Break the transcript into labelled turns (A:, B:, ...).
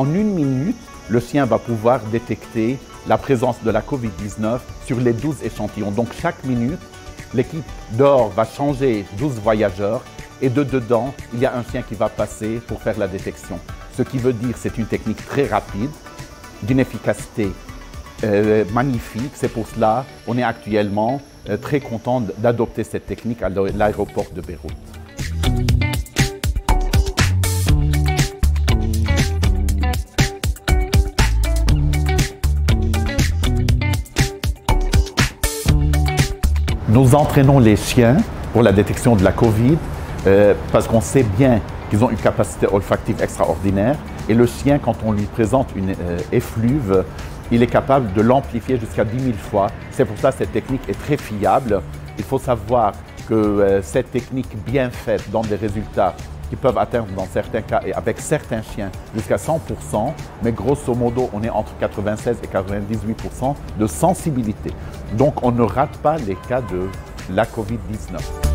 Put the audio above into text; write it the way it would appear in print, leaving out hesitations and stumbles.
A: en 1 minute, le chien va pouvoir détecter la présence de la Covid-19 sur les 12 échantillons. Donc chaque minute, l'équipe dehors va changer 12 voyageurs et dedans, il y a un chien qui va passer pour faire la détection. Ce qui veut dire que c'est une technique très rapide, d'une efficacité magnifique. C'est pour cela qu'on est actuellement très content d'adopter cette technique à l'aéroport de Beyrouth. Nous entraînons les chiens pour la détection de la Covid parce qu'on sait bien qu'ils ont une capacité olfactive extraordinaire et le chien, quand on lui présente une effluve, il est capable de l'amplifier jusqu'à 10 000 fois. C'est pour ça que cette technique est très fiable. Il faut savoir que cette technique bien faite donne des résultats qui peuvent atteindre dans certains cas et avec certains chiens jusqu'à 100%, mais grosso modo, on est entre 96 et 98% de sensibilité. Donc, on ne rate pas les cas de la Covid-19.